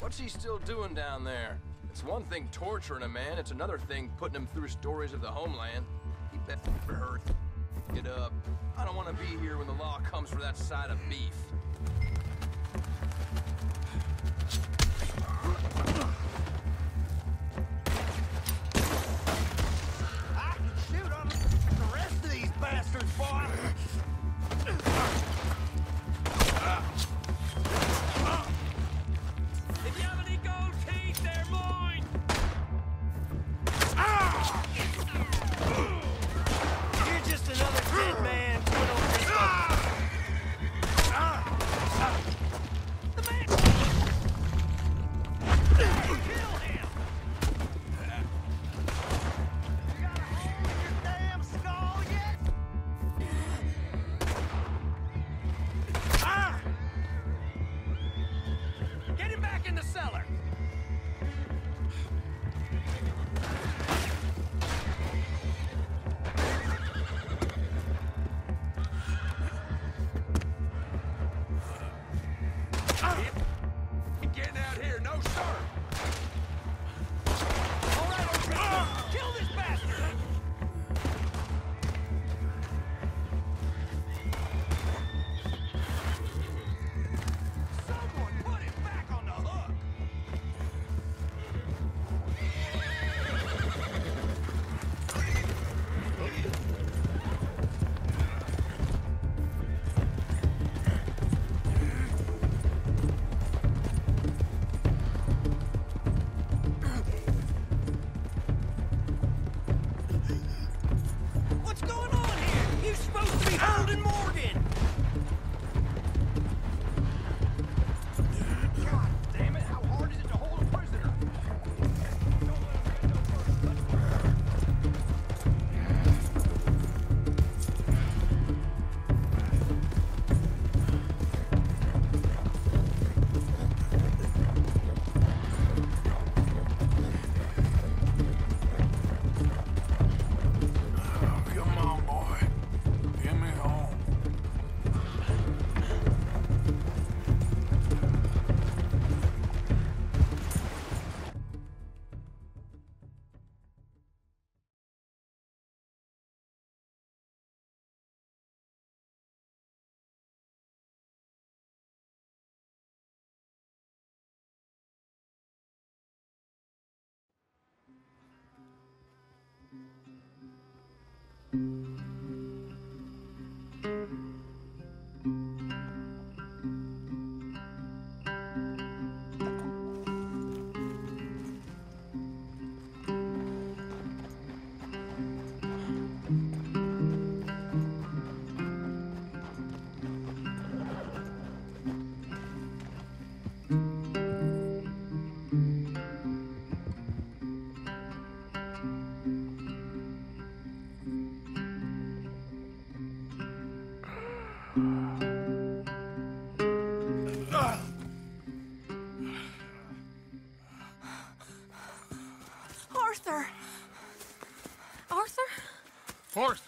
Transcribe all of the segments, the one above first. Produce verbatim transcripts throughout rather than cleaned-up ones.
What's he still doing down there? It's one thing torturing a man, it's another thing putting him through stories of the homeland. He better hurt. Get up. I don't want to be here when the law comes for that side of beef. I can shoot on the rest of these bastards, boy! If you have any gold teeth, they're mine! You're just another dead man put on this The man! Kill him! You got a hole in your damn skull yet? Ah! Get him back in the cellar! Ain't getting out here, no sir! All right, O'Brien, kill this bastard! Someone put him back on the hook! What's going on here? You're supposed to be holding Morgan! God damn it, how hard is it to hold a prisoner? Come on, boy. Get me home. Arthur! Arthur? Arthur.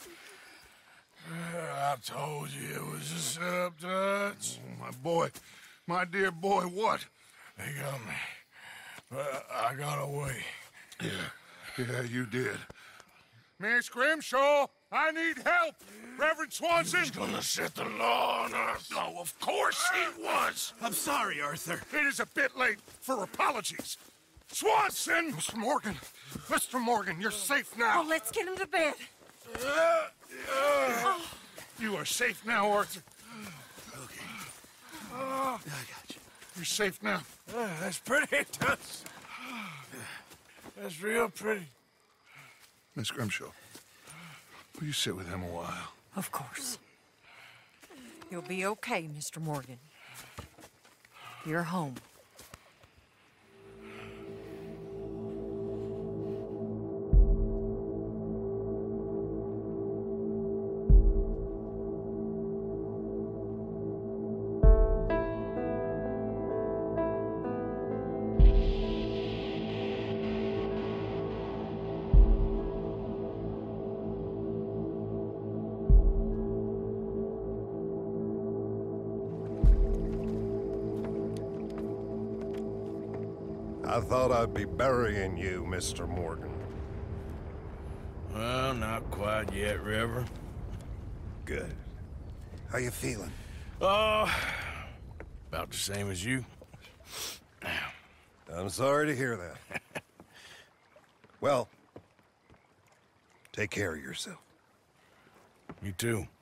I told you it was a setup, Dutch. My boy, my dear boy, what? They got me. But I got away. Yeah, yeah, you did. Miss Grimshaw, I need help. Reverend Swanson. He's gonna set the law on us. Oh, of course he was. I'm sorry, Arthur. It is a bit late for apologies. Swanson! Mister Morgan, Mister Morgan, you're safe now. Oh, let's get him to bed. Uh, uh, You are safe now, Arthur. Okay. Uh, I got you. You're safe now. Uh, that's pretty, Tuts. That's real pretty. Miss Grimshaw, will you sit with him a while? Of course. You'll be okay, Mister Morgan. You're home. I thought I'd be burying you, Mister Morgan. Well, not quite yet, Reverend. Good. How you feeling? Oh, about the same as you. I'm sorry to hear that. Well, take care of yourself. You too.